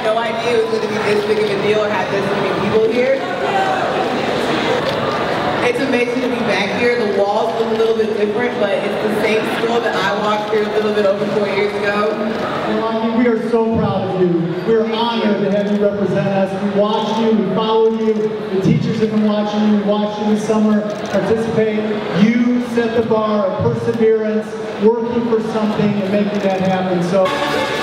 no idea it was going to be this big of a deal or have this many people here. It's amazing to be back here. The walls look a little bit different, but it's the same school that I walked through a little bit over 4 years ago. Well, we are so proud of you. We're honored to have you represent us. We watch you, we follow you. The teachers have been watching you. We watched you this summer participate. You set the bar of perseverance, working for something and making that happen. So.